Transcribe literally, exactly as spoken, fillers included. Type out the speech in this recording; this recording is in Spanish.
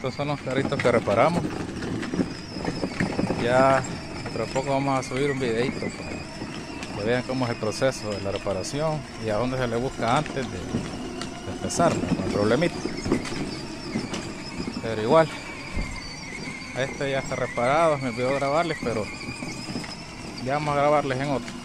Estos son los carritos que reparamos. Ya dentro de poco vamos a subir un videito para que vean cómo es el proceso de la reparación y a dónde se le busca antes de, de empezar con el problemita. Pero igual, este ya está reparado, me olvidó grabarles, pero ya vamos a grabarles en otro.